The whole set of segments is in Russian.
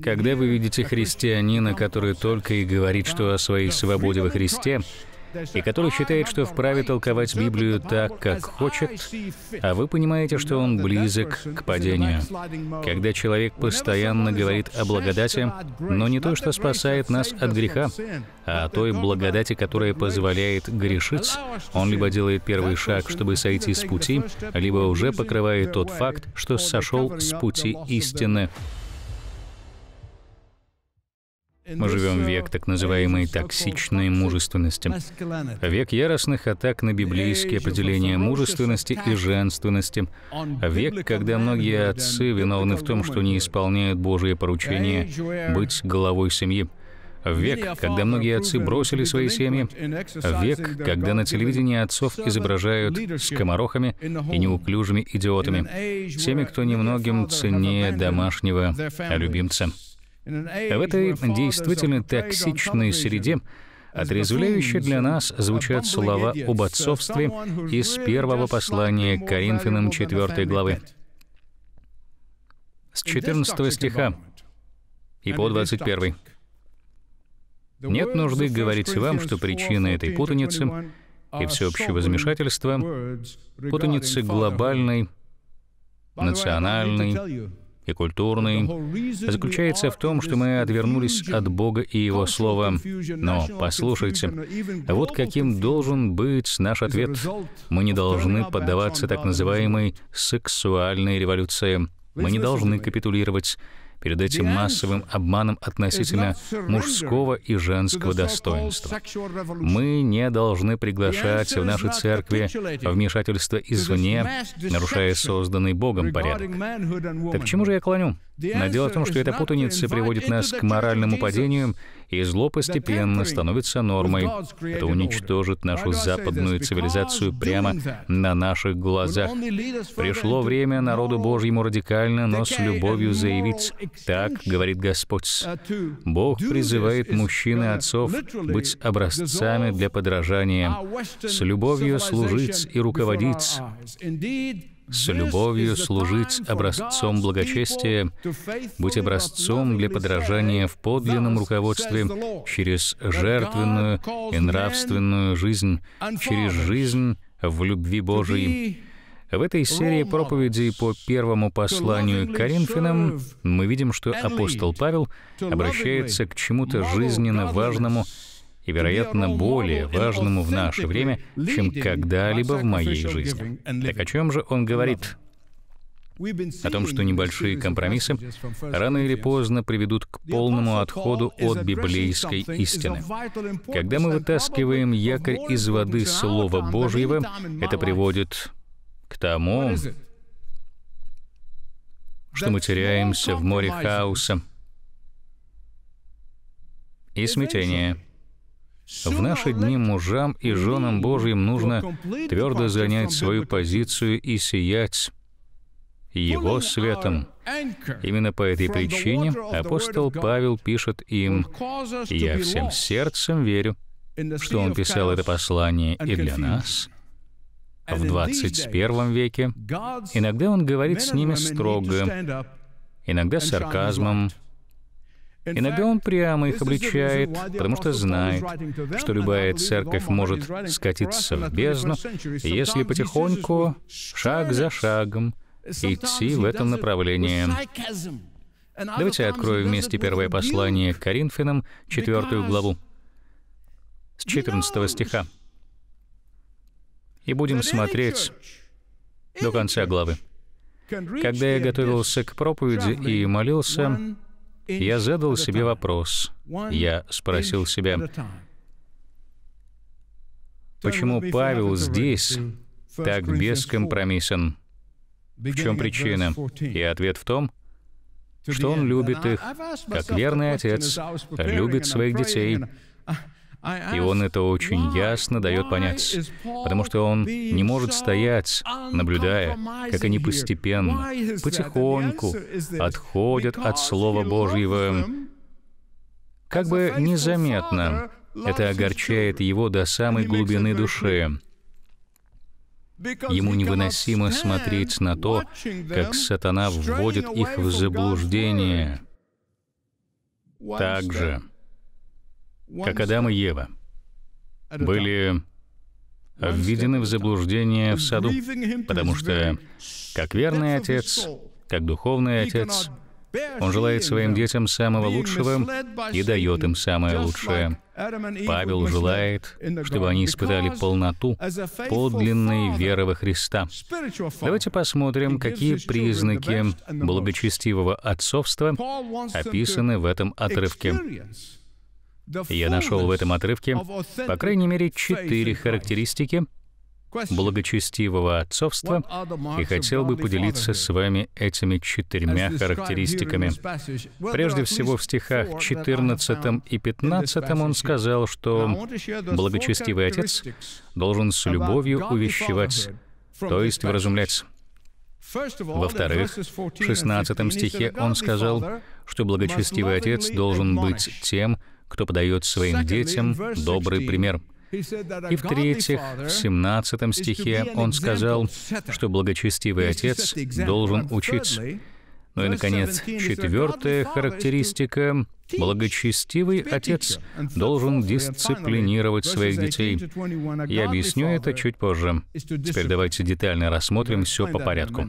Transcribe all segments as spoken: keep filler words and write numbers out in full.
Когда вы видите христианина, который только и говорит, что о своей свободе во Христе, и который считает, что вправе толковать Библию так, как хочет, а вы понимаете, что он близок к падению. Когда человек постоянно говорит о благодати, но не той, что спасает нас от греха, а о той благодати, которая позволяет грешить, он либо делает первый шаг, чтобы сойти с пути, либо уже покрывает тот факт, что сошел с пути истины. Мы живем в век так называемой токсичной мужественности. Век яростных атак на библейские определения мужественности и женственности. Век, когда многие отцы виновны в том, что не исполняют Божие поручение быть главой семьи. Век, когда многие отцы бросили свои семьи. Век, когда на телевидении отцов изображают скоморохами и неуклюжими идиотами. Теми, кто немногим ценнее домашнего любимца. В этой действительно токсичной среде отрезвляюще для нас звучат слова об отцовстве из первого послания к Коринфянам четвёртой главы. С четырнадцатого стиха и по двадцать первый. «Нет нужды говорить вам, что причина этой путаницы и всеобщего замешательства, путаницы глобальной, национальной и культурный, заключается в том, что мы отвернулись от Бога и Его Слова. Но послушайте, вот каким должен быть наш ответ. Мы не должны поддаваться так называемой сексуальной революции. Мы не должны капитулировать перед этим массовым обманом относительно мужского и женского достоинства. Мы не должны приглашать в наши церкви вмешательство извне, нарушая созданный Богом порядок. Так к чему же я клоню? Но дело в том, что эта путаница приводит нас к моральному падению, и зло постепенно становится нормой. Это уничтожит нашу западную цивилизацию прямо на наших глазах. Пришло время народу Божьему радикально, но с любовью заявить: «Так говорит Господь». Бог призывает мужчин и отцов быть образцами для подражания, с любовью служить и руководить, с любовью служить образцом благочестия, быть образцом для подражания в подлинном руководстве через жертвенную и нравственную жизнь, через жизнь в любви Божией. В этой серии проповедей по первому посланию к Коринфянам мы видим, что апостол Павел обращается к чему-то жизненно важному и, вероятно, более важному в наше время, чем когда-либо в моей жизни. Так о чем же он говорит? О том, что небольшие компромиссы рано или поздно приведут к полному отходу от библейской истины. Когда мы вытаскиваем якорь из воды Слова Божьего, это приводит к тому, что мы теряемся в море хаоса и смятения. В наши дни мужам и женам Божьим нужно твердо занять свою позицию и сиять Его светом. Именно по этой причине апостол Павел пишет им: «Я всем сердцем верю, что он писал это послание и для нас». В двадцать первом веке иногда он говорит с ними строго, иногда с сарказмом, иногда он прямо их обличает, потому что знает, что любая церковь может скатиться в бездну, если потихоньку, шаг за шагом, идти в этом направлении. Давайте откроем вместе первое послание к Коринфянам, четвёртую главу, с четырнадцатого стиха. И будем смотреть до конца главы. «Когда я готовился к проповеди и молился, я задал себе вопрос. Я спросил себя, почему Павел здесь так бескомпромиссен? В чем причина? И ответ в том, что он любит их, как верный отец любит своих детей. И он это очень ясно дает понять, потому что он не может стоять, наблюдая, как они постепенно, потихоньку отходят от Слова Божьего. Как бы незаметно это огорчает его до самой глубины души. Ему невыносимо смотреть на то, как сатана вводит их в заблуждение. так же, как Адам и Ева были введены в заблуждение в саду, потому что, как верный отец, как духовный отец, он желает своим детям самого лучшего и дает им самое лучшее. Павел желает, чтобы они испытали полноту подлинной веры во Христа. Давайте посмотрим, какие признаки благочестивого отцовства описаны в этом отрывке. Я нашел в этом отрывке, по крайней мере, четыре характеристики благочестивого отцовства, и хотел бы поделиться с вами этими четырьмя характеристиками. Прежде всего, в стихах четырнадцатом и пятнадцатом он сказал, что благочестивый отец должен с любовью увещевать, то есть вразумлять. Во-вторых, в шестнадцатом стихе он сказал, что благочестивый отец должен быть тем, кто подает своим детям добрый пример. И в-третьих, в семнадцатом стихе он сказал, что благочестивый отец должен учить. Ну и, наконец, четвертая характеристика — благочестивый отец должен дисциплинировать своих детей. Я объясню это чуть позже. Теперь давайте детально рассмотрим все по порядку.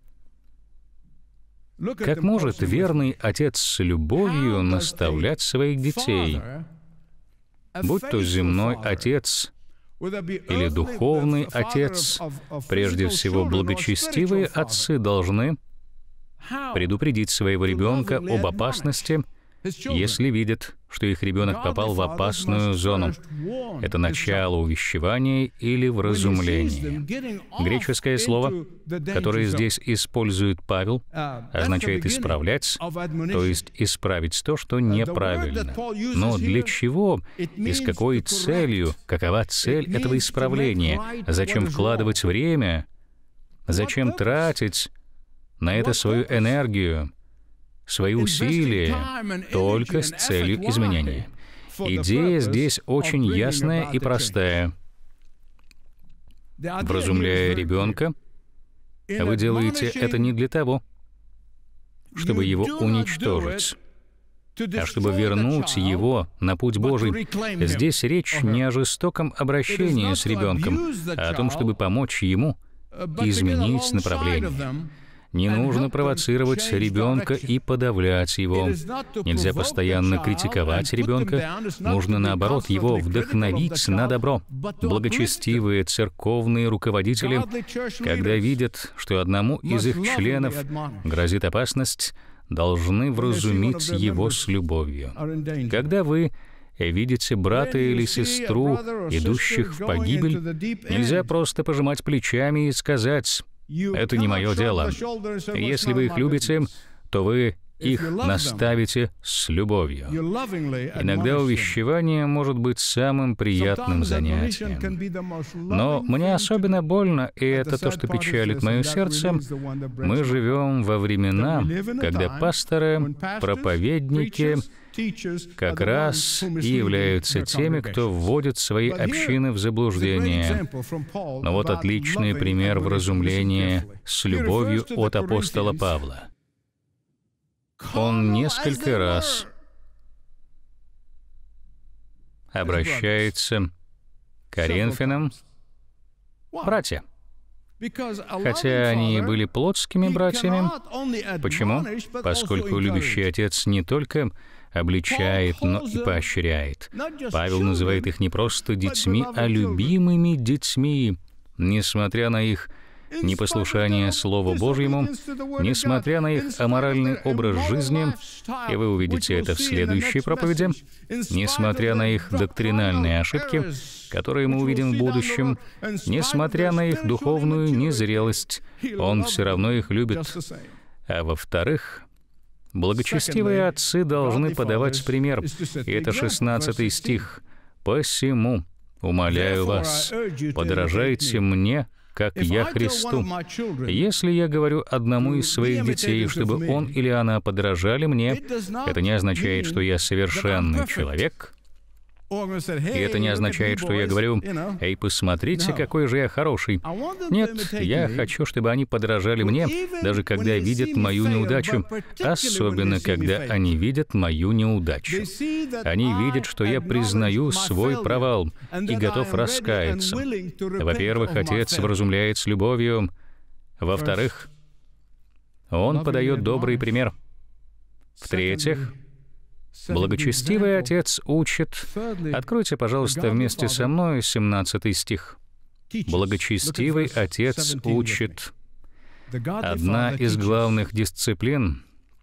Как может верный отец с любовью наставлять своих детей? Будь то земной отец или духовный отец, прежде всего благочестивые отцы должны предупредить своего ребенка об опасности, если видят, что их ребенок попал в опасную зону. Это начало увещевания или вразумления. Греческое слово, которое здесь использует Павел, означает «исправлять», то есть исправить то, что неправильно. Но для чего и с какой целью, какова цель этого исправления? Зачем вкладывать время? Зачем тратить на это свою энергию, свои усилия только с целью изменения? Идея здесь очень ясная и простая. Вразумляя ребенка, вы делаете это не для того, чтобы его уничтожить, а чтобы вернуть его на путь Божий. Здесь речь не о жестоком обращении с ребенком, а о том, чтобы помочь ему изменить направление. Не нужно провоцировать ребенка и подавлять его. Нельзя постоянно критиковать ребенка. Нужно, наоборот, его вдохновить на добро. Благочестивые церковные руководители, когда видят, что одному из их членов грозит опасность, должны вразумить его с любовью. Когда вы видите брата или сестру, идущих в погибель, нельзя просто пожимать плечами и сказать: «Это не мое дело». Если вы их любите, то вы их наставите с любовью. Иногда увещевание может быть самым приятным занятием. Но мне особенно больно, и это то, что печалит мое сердце. Мы живем во времена, когда пасторы, проповедники как раз и являются теми, кто вводит свои общины в заблуждение. Но вот отличный пример вразумления с любовью от апостола Павла. Он несколько раз обращается к Коринфянам: «Братья». Хотя они были плотскими братьями. Почему? Поскольку любящий отец не только обличает, но и поощряет. Павел называет их не просто детьми, а любимыми детьми. Несмотря на их непослушание Слову Божьему, несмотря на их аморальный образ жизни, и вы увидите это в следующей проповеди, несмотря на их доктринальные ошибки, которые мы увидим в будущем, несмотря на их духовную незрелость, он все равно их любит. А во-вторых, благочестивые отцы должны подавать пример. И это шестнадцатый стих. «Посему, умоляю вас, подражайте мне, как я Христу. Если я говорю одному из своих детей, чтобы он или она подражали мне, это не означает, что я совершенный человек. И это не означает, что я говорю: «Эй, посмотрите, какой же я хороший». Нет, я хочу, чтобы они подражали мне, даже когда видят мою неудачу, особенно когда они видят мою неудачу. Они видят, что я признаю свой провал и готов раскаяться. Во-первых, Отец вразумляет с любовью. Во-вторых, Он подает добрый пример. В-третьих, благочестивый Отец учит. Откройте, пожалуйста, вместе со мной семнадцатый стих. Благочестивый Отец учит. Одна из главных дисциплин,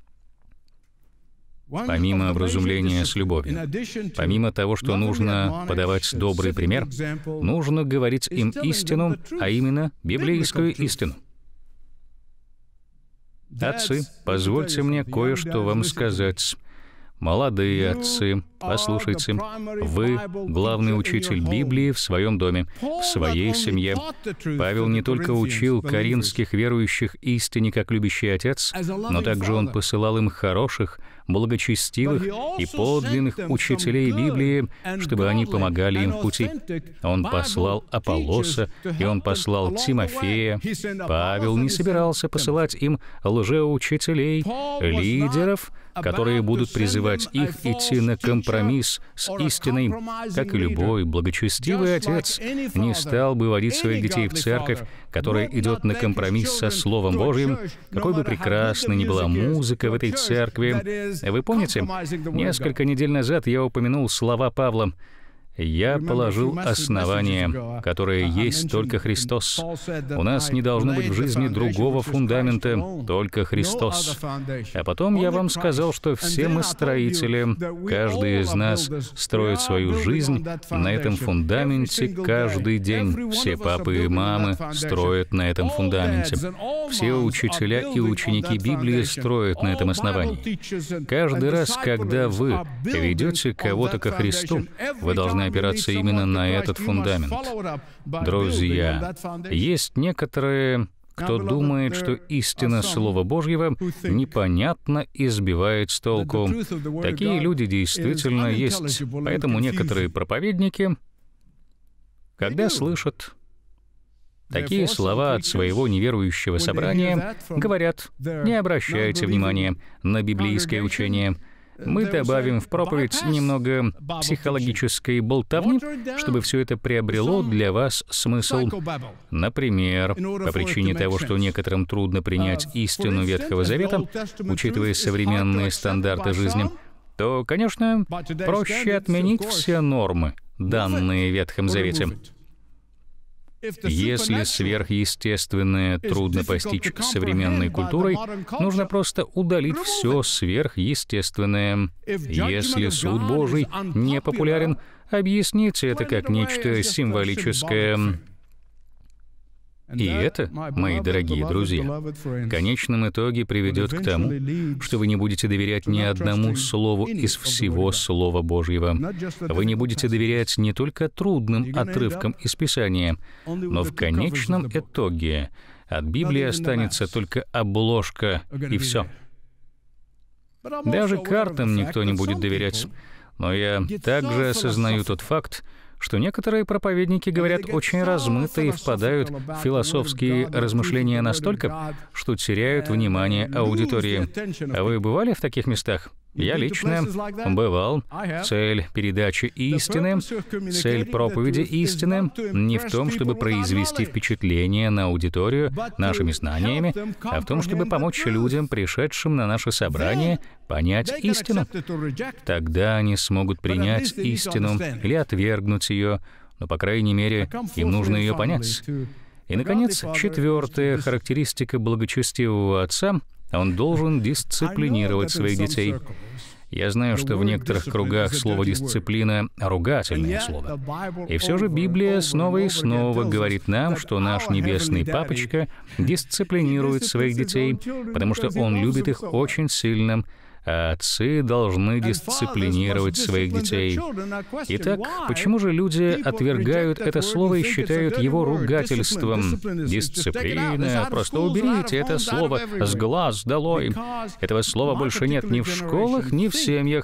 помимо вразумления с любовью, помимо того, что нужно подавать добрый пример, нужно говорить им истину, а именно библейскую истину. Отцы, позвольте мне кое-что вам сказать. Молодые отцы, послушайте, вы главный учитель Библии в своем доме, в своей семье. Павел не только учил коринфских верующих истине как любящий отец, но также он посылал им хороших, благочестивых и подлинных учителей Библии, чтобы они помогали им в пути. Он послал Аполлоса, и он послал Тимофея. Павел не собирался посылать им лжеучителей, лидеров, которые будут призывать их идти на компромисс с истиной, как и любой благочестивый отец не стал бы водить своих детей в церковь, которая идет на компромисс со Словом Божьим, какой бы прекрасной ни была музыка в этой церкви. Вы помните, несколько недель назад я упомянул слова Павла: «Я положил основание, которое есть только Христос». У нас не должно быть в жизни другого фундамента, только Христос. А потом я вам сказал, что все мы строители, каждый из нас строит свою жизнь на этом фундаменте каждый день. Все папы и мамы строят на этом фундаменте. Все учителя и ученики Библии строят на этом основании. Каждый раз, когда вы ведете кого-то ко Христу, вы должны опираться именно на этот фундамент. Друзья, есть некоторые, кто думает, что истина Слова Божьего непонятно и сбивает с толку. Такие люди действительно есть. Поэтому некоторые проповедники, когда слышат такие слова от своего неверующего собрания, говорят: «Не обращайте внимания на библейское учение». Мы добавим в проповедь немного психологической болтовни, чтобы все это приобрело для вас смысл. Например, по причине того, что некоторым трудно принять истину Ветхого Завета, учитывая современные стандарты жизни, то, конечно, проще отменить все нормы, данные в Ветхом Завете. Если сверхъестественное трудно постичь современной культурой, нужно просто удалить все сверхъестественное. Если суд Божий не популярен, объясните это как нечто символическое. И это, мои дорогие друзья, в конечном итоге приведет к тому, что вы не будете доверять ни одному слову из всего Слова Божьего. Вы не будете доверять не только трудным отрывкам из Писания, но в конечном итоге от Библии останется только обложка, и все. Даже картам никто не будет доверять. Но я также осознаю тот факт, что некоторые проповедники говорят очень размыто и впадают в философские размышления настолько, что теряют внимание аудитории. А вы бывали в таких местах? Я лично бывал. Цель передачи истины, цель проповеди истины не в том, чтобы произвести впечатление на аудиторию нашими знаниями, а в том, чтобы помочь людям, пришедшим на наше собрание, понять истину. Тогда они смогут принять истину или отвергнуть ее, но, по крайней мере, им нужно ее понять. И, наконец, четвертая характеристика благочестивого отца — он должен дисциплинировать своих детей. Я знаю, что в некоторых кругах слово «дисциплина» — ругательное слово. И все же Библия снова и снова говорит нам, что наш небесный папочка дисциплинирует своих детей, потому что он любит их очень сильно, а отцы должны дисциплинировать своих детей. Итак, почему же люди отвергают это слово и считают его ругательством? Дисциплина, просто уберите это слово с глаз долой. Этого слова больше нет ни в школах, ни в семьях.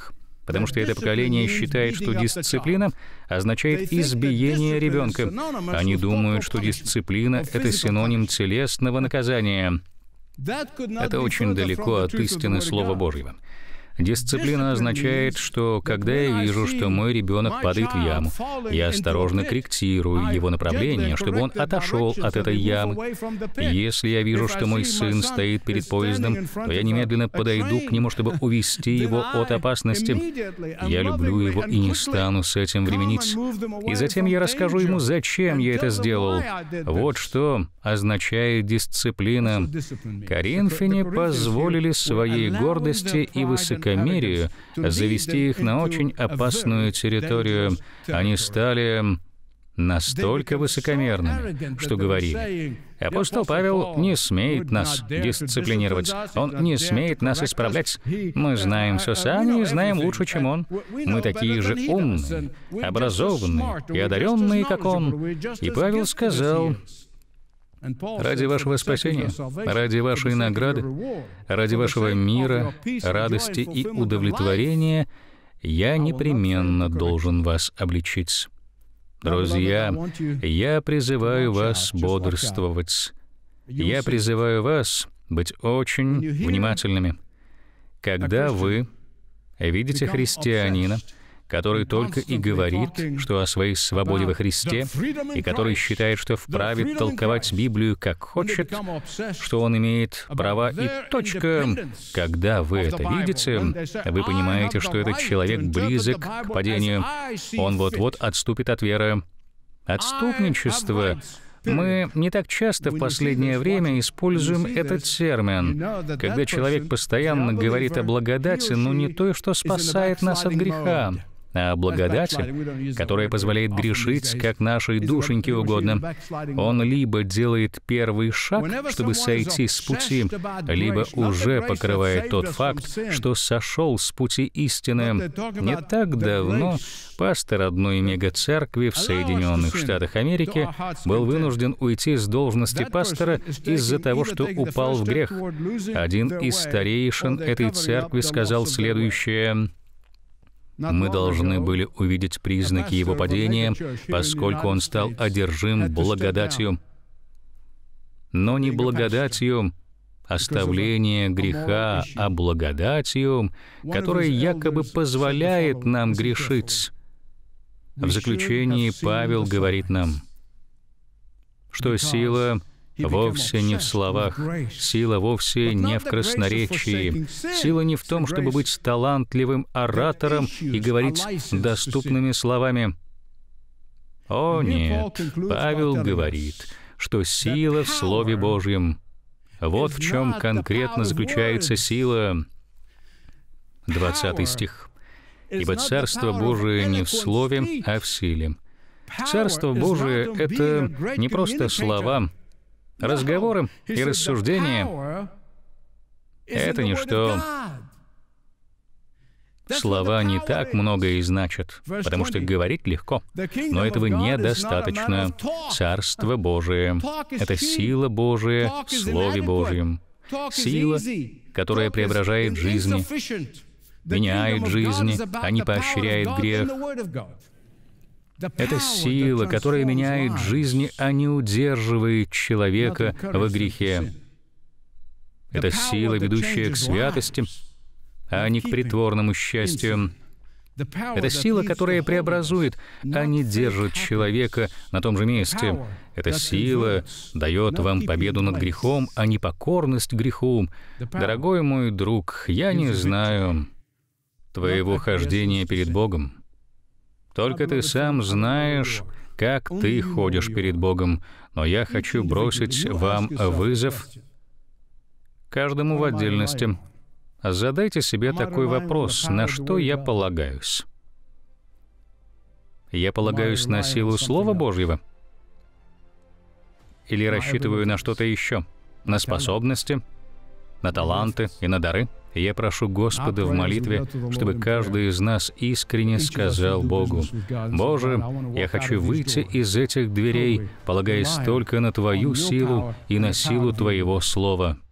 потому что это поколение считает, что дисциплина означает избиение ребенка. Они думают, что дисциплина — это синоним телесного наказания. Это очень далеко от истины Слова Божьего. Дисциплина означает, что когда я вижу, что мой ребенок падает в яму, я осторожно корректирую его направление, чтобы он отошел от этой ямы. Если я вижу, что мой сын стоит перед поездом, то я немедленно подойду к нему, чтобы увести его от опасности. Я люблю его и не стану с этим временить. И затем я расскажу ему, зачем я это сделал. Вот что означает дисциплина. Коринфяне позволили своей гордости и высокомерию завести их на очень опасную территорию. Они стали настолько высокомерными, что говорили: апостол Павел не смеет нас дисциплинировать, он не смеет нас исправлять. Мы знаем все сами и знаем лучше, чем он. Мы такие же умные, образованные и одаренные, как он. И Павел сказал: ради вашего спасения, ради вашей награды, ради вашего мира, радости и удовлетворения я непременно должен вас обличить. Друзья, я призываю вас бодрствовать. Я призываю вас быть очень внимательными. Когда вы видите христианина, который только и говорит, что о своей свободе во Христе, и который считает, что вправе толковать Библию как хочет, что он имеет права и точка. Когда вы это видите, вы понимаете, что этот человек близок к падению. Он вот-вот отступит от веры. Отступничество. Мы не так часто в последнее время используем этот термин, когда человек постоянно говорит о благодати, но не той, что спасает нас от греха, а о благодати, которая позволяет грешить, как нашей душеньке угодно. Он либо делает первый шаг, чтобы сойти с пути, либо уже покрывает тот факт, что сошел с пути истины. Не так давно пастор одной мега-церкви в Соединенных Штатах Америки был вынужден уйти с должности пастора из-за того, что упал в грех. Один из старейшин этой церкви сказал следующее: мы должны были увидеть признаки его падения, поскольку он стал одержим благодатью. Но не благодатью оставления греха, а благодатью, которая якобы позволяет нам грешить. В заключении Павел говорит нам, что сила вовсе не в словах, сила вовсе не в красноречии, сила не в том, чтобы быть талантливым оратором и говорить доступными словами. О нет, Павел говорит, что сила в Слове Божьем. Вот в чем конкретно заключается сила. двадцатый стих. «Ибо Царство Божие не в слове, а в силе». Царство Божие — это не просто слова, разговоры и рассуждения. Это ничто. Слова не так много и значат, потому что говорить легко, но этого недостаточно. Царство Божие — это сила Божия в Слове Божьем. Сила, которая преображает жизни, меняет жизни, а не поощряет грех. Это сила, которая меняет жизни, а не удерживает человека во грехе. Это сила, ведущая к святости, а не к притворному счастью. Это сила, которая преобразует, а не держит человека на том же месте. Эта сила дает вам победу над грехом, а не покорность греху. Дорогой мой друг, я не знаю твоего хождения перед Богом. Только ты сам знаешь, как ты ходишь перед Богом. Но я хочу бросить вам вызов, каждому в отдельности. Задайте себе такой вопрос: на что я полагаюсь? Я полагаюсь на силу Слова Божьего? Или рассчитываю на что-то еще? На способности, на таланты и на дары? Я прошу Господа в молитве, чтобы каждый из нас искренне сказал Богу: «Боже, я хочу выйти из этих дверей, полагаясь только на Твою силу и на силу Твоего Слова».